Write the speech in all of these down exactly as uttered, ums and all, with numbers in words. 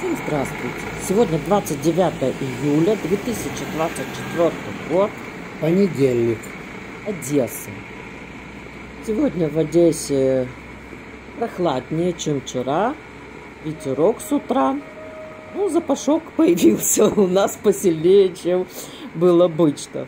Всем здравствуйте! Сегодня двадцать девятое июля две тысячи двадцать четвёртый год. Понедельник. Одесса. Сегодня в Одессе прохладнее, чем вчера. Ветерок с утра. Ну, запашок появился у нас посильнее, чем был обычно.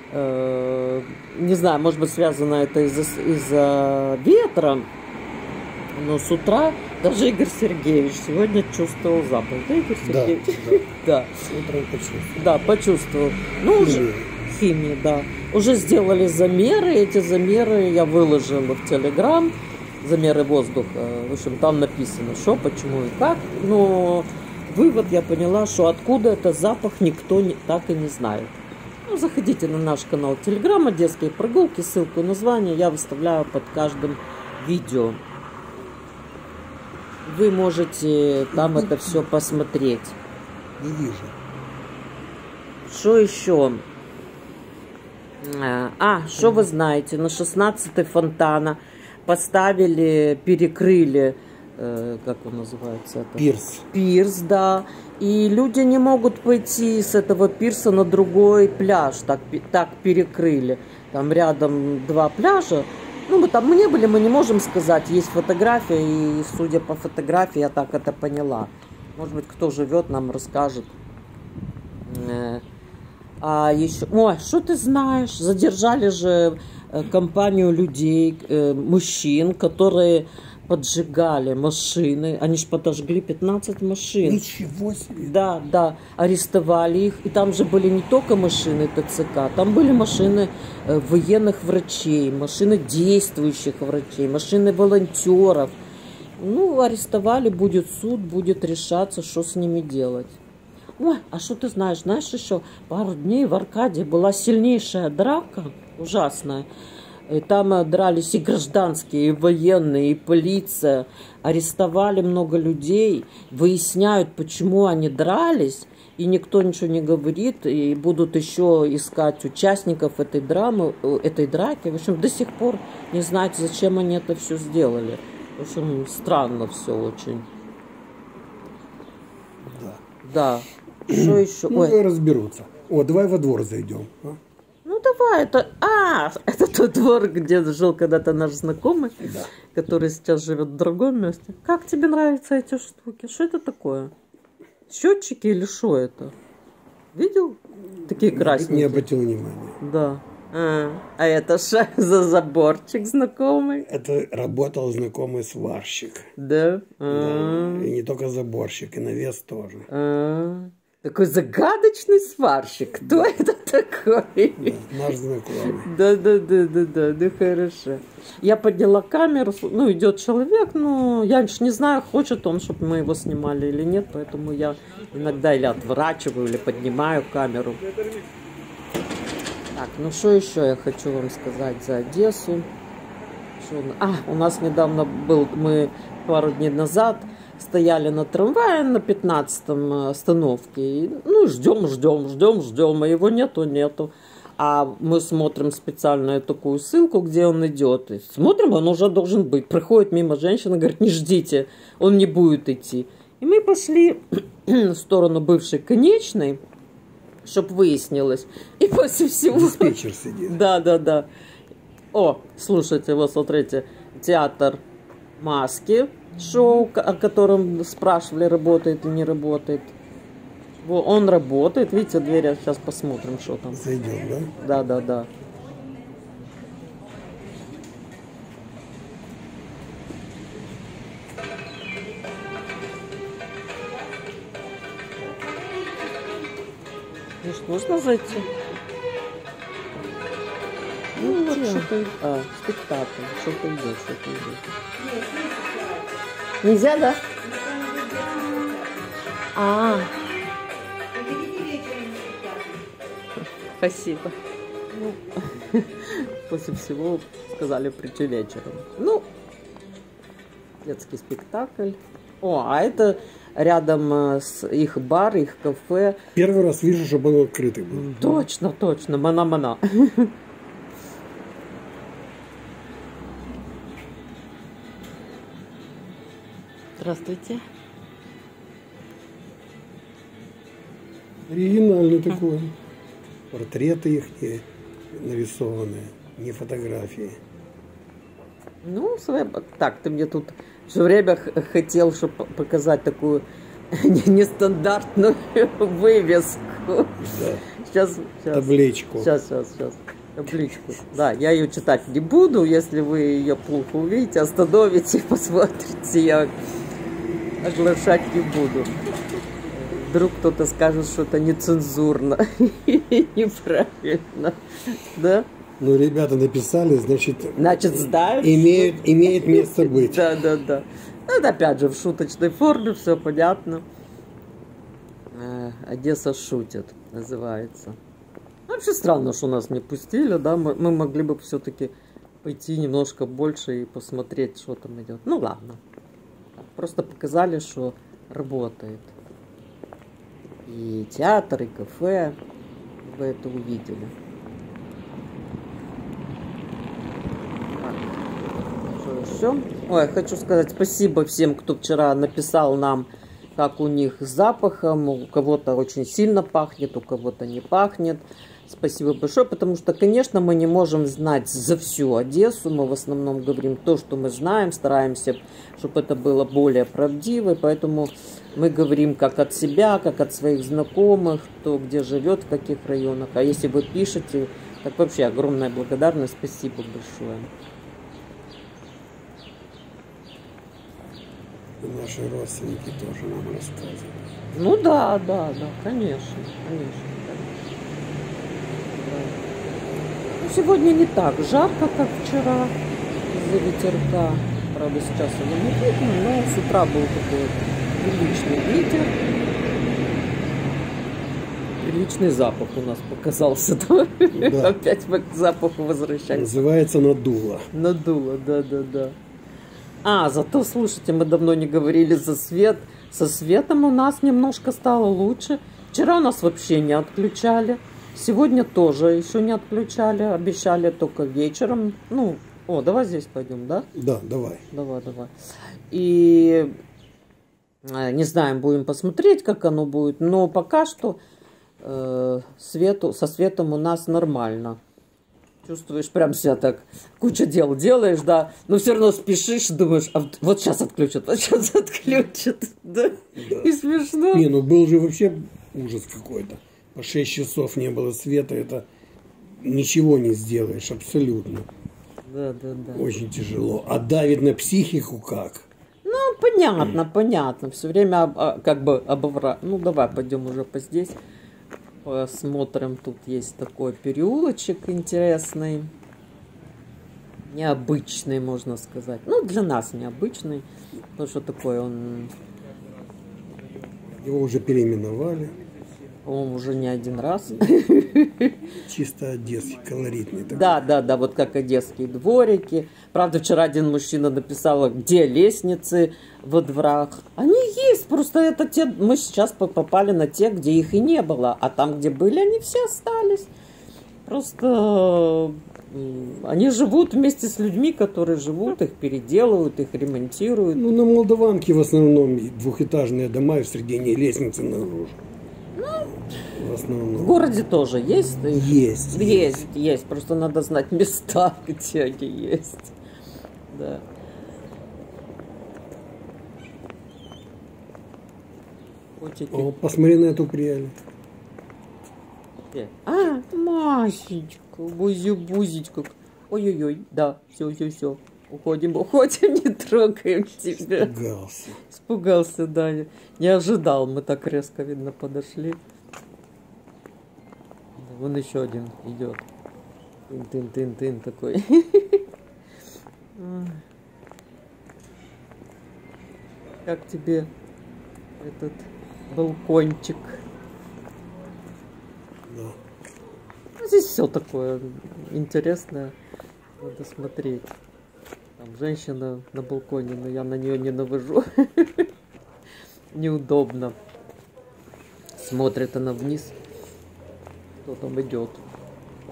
Не знаю, может быть, связано это из-за из-за ветра. Но с утра даже Игорь Сергеевич сегодня чувствовал запах. Да, Игорь Сергеевич? Да, да. Да. Утром почувствовал. Да, почувствовал. Ну, уже химия, да. Уже сделали замеры. Эти замеры я выложила в Телеграм. Замеры воздуха. В общем, там написано, что, почему и как. Но вывод я поняла, что откуда это запах, никто не, так и не знает. Ну, заходите на наш канал Телеграм, Одесские прогулки, ссылку и название я выставляю под каждым видео. Вы можете там это все посмотреть. Не вижу. Что еще? А, что вы знаете? На шестнадцатой фонтана поставили, перекрыли, э, как он называется? Это? Пирс. Пирс, да. И люди не могут пойти с этого пирса на другой пляж. Так, так перекрыли. Там рядом два пляжа. Ну, мы там не были, мы не можем сказать. Есть фотография, и судя по фотографии, я так это поняла. Может быть, кто живет, нам расскажет. А еще... Ой, что ты знаешь? Задержали же компанию людей, мужчин, которые поджигали машины. Они же подожгли пятнадцать машин. Ничего себе. Да, да, арестовали их. И там же были не только машины ТЦК, там были машины военных врачей, машины действующих врачей, машины волонтеров. Ну, арестовали, будет суд, будет решаться, что с ними делать. Ой, а что ты знаешь? Знаешь, еще пару дней в Аркадии была сильнейшая драка, ужасная. И там дрались и гражданские, и военные, и полиция. Арестовали много людей, выясняют, почему они дрались, и никто ничего не говорит, и будут еще искать участников этой драмы, этой драки. В общем, до сих пор не знают, зачем они это все сделали. В общем, странно все очень. Да. Да. Что еще? Ну, Ой. разберутся. О, давай во двор зайдем. А? Ну давай, это... А, это тот двор, где жил когда-то наш знакомый, Да. который сейчас живет в другом месте. Как тебе нравятся эти штуки? Что это такое? Счетчики или что это? Видел? Такие красненькие. Не обратил внимания. Да. А, а это что за заборчик знакомый? Это работал знакомый сварщик. Да? Да. А, И не только заборщик, и навес тоже. а. Такой загадочный сварщик. Кто это такой? Да, наш знакомый. Да, да, да, да, да, да, хорошо. Я подняла камеру, ну, идет человек, ну, я ж не знаю, хочет он, чтобы мы его снимали или нет, поэтому я иногда или отворачиваю, или поднимаю камеру. Так, ну, что еще я хочу вам сказать за Одессу? Что... А, у нас недавно был, мы пару дней назад стояли на трамвае на пятнадцатом остановке. И, ну, ждем, ждем, ждем, ждем, а его нету, нету. А мы смотрим специальную такую ссылку, где он идет. И смотрим, он уже должен быть. Проходит мимо женщина, говорит, не ждите, он не будет идти. И мы пошли в сторону бывшей конечной, чтобы выяснилось. И после всего... Диспетчер сидит. Да, да, да. О, слушайте, вот смотрите, театр маски. Шоу, о котором спрашивали, работает или не работает. Он работает. Видите, дверь, сейчас посмотрим, что там. Зайдем, Да, да? да, да. Ну что, нужно зайти? Ну, вот что-то... А, спектакль. Что-то идет, что-то идет. Нельзя, да? А, спасибо. Ну, после всего сказали прийти вечером. Ну, детский спектакль. О, а это рядом с их бар, их кафе. Первый раз вижу, что был открытый. Был. Точно, точно, мана-мана. Здравствуйте. Оригинальный такой. Портреты их те нарисованные, не фотографии. Ну, своя- так, ты мне тут все время х- хотел, чтобы показать такую не- нестандартную вывеску. Да. Сейчас, сейчас, Табличку. сейчас, сейчас, сейчас. Табличку. Да, я ее читать не буду. Если вы ее плохо увидите, остановите, посмотрите. Я оглашать не буду. Вдруг кто-то скажет, что это нецензурно и неправильно. Да? Ну, ребята написали, значит, Значит, знаешь. имеет, имеет место быть. Да, да, да. Это опять же в шуточной форме, все понятно. Э, Одесса шутит, называется. Вообще странно, что нас не пустили, да, мы, мы могли бы все-таки пойти немножко больше и посмотреть, что там идет. Ну ладно. Просто показали, что работает. И театр, и кафе. Вы это увидели. Все. Ой, хочу сказать спасибо всем, кто вчера написал нам, как у них с запахом. У кого-то очень сильно пахнет, у кого-то не пахнет. Спасибо большое, потому что, конечно, мы не можем знать за всю Одессу. Мы в основном говорим то, что мы знаем, стараемся, чтобы это было более правдиво. Поэтому мы говорим как от себя, как от своих знакомых, кто где живет, в каких районах. А если вы пишете, так вообще огромная благодарность, спасибо большое. И наши родственники тоже нам рассказывают. Ну да, да, да, конечно, конечно. Ну, сегодня не так жарко, как вчера, из-за ветерка. Правда, сейчас его не видно, но с утра был такой приличный ветер. Приличный запах у нас показался. Да. Опять мы к запаху возвращаемся. Называется надуло. Надуло, да, да, да. А, зато, слушайте, мы давно не говорили за свет. Со светом у нас немножко стало лучше. Вчера у нас вообще не отключали. Сегодня тоже еще не отключали. Обещали только вечером. Ну, о, давай здесь пойдем, да? Да, давай. Давай, давай. И э, не знаем, будем посмотреть, как оно будет. Но пока что э, свету, со светом у нас нормально. Чувствуешь, прям себя так, куча дел делаешь, да, но все равно спешишь, думаешь, а вот, вот сейчас отключат, вот сейчас отключат, да? Да. И смешно. Не, ну был же вообще ужас какой-то. По шесть часов не было света, это ничего не сделаешь, абсолютно. Да, да, да. Очень тяжело. А давит на психику как? Ну, понятно, понятно. Все время об- а, как бы обовра... Ну, давай пойдем уже по здесь. Посмотрим. Тут есть такой переулочек интересный. Необычный, можно сказать. Ну, для нас необычный. Потому что такой он, Его уже переименовали. по-моему, уже не один раз. Чисто одесский, колоритный такой. Да, да, да, вот как одесские дворики. Правда, вчера один мужчина написал, где лестницы во дворах. Они есть, просто это те, мы сейчас по- попали на те, где их и не было. А там, где были, они все остались. Просто м, они живут вместе с людьми, которые живут, их переделывают, их ремонтируют. Ну, на Молдаванке в основном двухэтажные дома и в середине лестницы наружу. В В основном. городе тоже есть? их? Есть. Есть, есть. Просто надо знать места, где они есть. Да. Котики. О, посмотри на эту пряль. Где? А, Масечка, бузю-бузечка. Ой-ой-ой, да, все, все, все. Уходим, уходим, не трогаем тебя. Испугался. Испугался, да. Не ожидал, мы так резко, видно, подошли. Да, вон еще один идет. Тын-тын-тын-тын такой. Как тебе этот балкончик? Да. Ну, здесь все такое интересное. Надо смотреть. Там женщина на балконе, но я на нее не навожу. Неудобно. Смотрит она вниз. Кто там идет?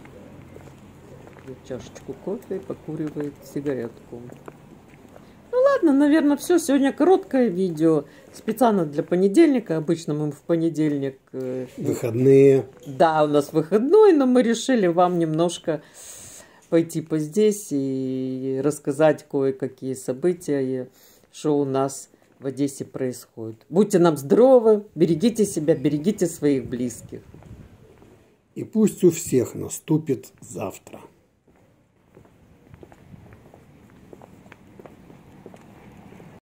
Пьет чашечку кофе и покуривает сигаретку. Ну ладно, наверное, все. Сегодня короткое видео. Специально для понедельника. Обычно мы в понедельник... Выходные. Да, у нас выходной, но мы решили вам немножко пойти по здесь и рассказать кое-какие события, что у нас в Одессе происходит. Будьте нам здоровы, берегите себя, берегите своих близких. И пусть у всех наступит завтра.